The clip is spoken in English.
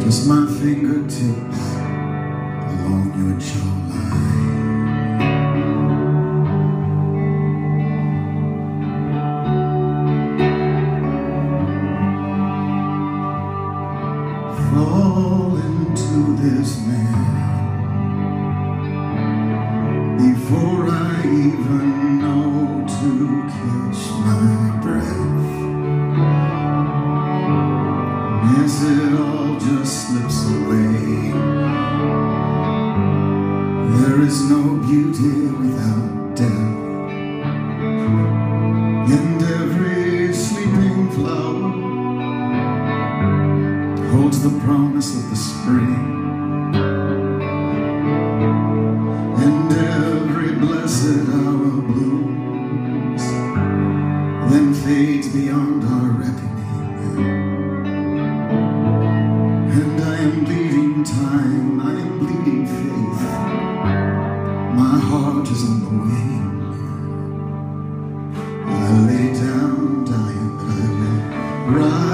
Kiss my fingertips along your jawline. Fall into this man before I even know to catch my breath. As it all just slips away, there is no beauty without death, and every sleeping flower holds the promise of the spring, and every blessed hour blooms, then fades beyond our reckoning. And I am bleeding time, I am bleeding faith, my heart is on the wing. I lay down dying, but I will rise.